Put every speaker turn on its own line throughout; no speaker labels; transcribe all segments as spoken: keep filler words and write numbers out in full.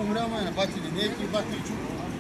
умрял, май, на бати линейки и бати чук.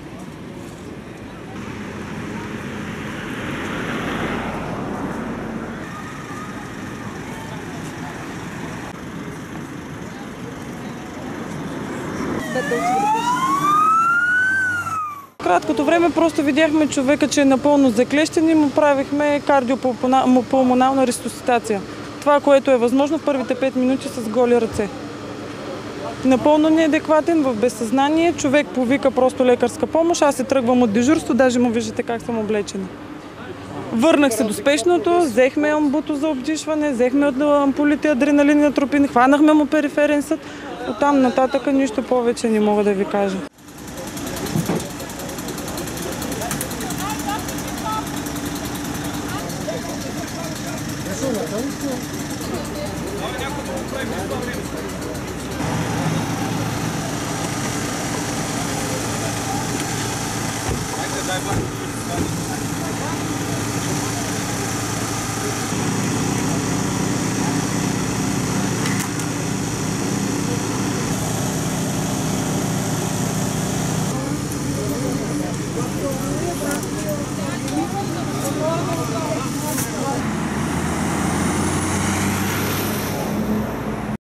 Краткото време просто видяхме човека, че е напълно заклещен и му правихме кардиопулмонална ресусцитация. Това, което е възможно в първите пет минути с голи ръце. Напълно неадекватен, в безсъзнание, човек повика просто лекарска помощ, аз се тръгвам от дежурство, даже му виждате как съм облечена. Върнах се до спешното, взехме амбуто за обдишване, взехме от ампулите адреналин и атропин, хванахме му периферен съд. Оттам нататък нищо повече не мога да ви кажа.
Дай